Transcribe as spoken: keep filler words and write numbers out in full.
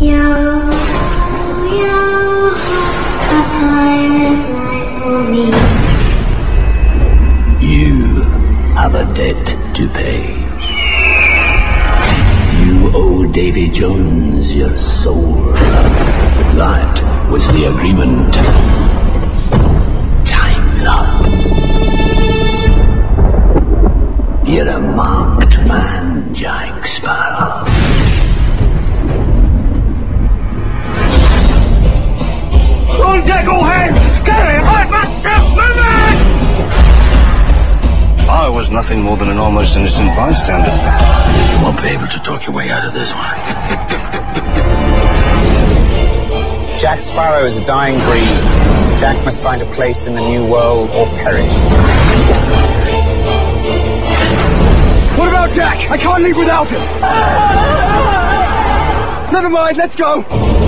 Yo, yo, a pirate's life for me. You have a debt to pay. You owe Davy Jones your soul. That was the agreement. Time's up. You're a marked man, Jack Sparrow. On deck, all hands! Scurry! Right, master! Move it! I was nothing more than an almost innocent bystander. You won't be able to talk your way out of this one. Jack Sparrow is a dying breed. Jack must find a place in the new world or perish. What about Jack? I can't leave without him! Never mind, let's go!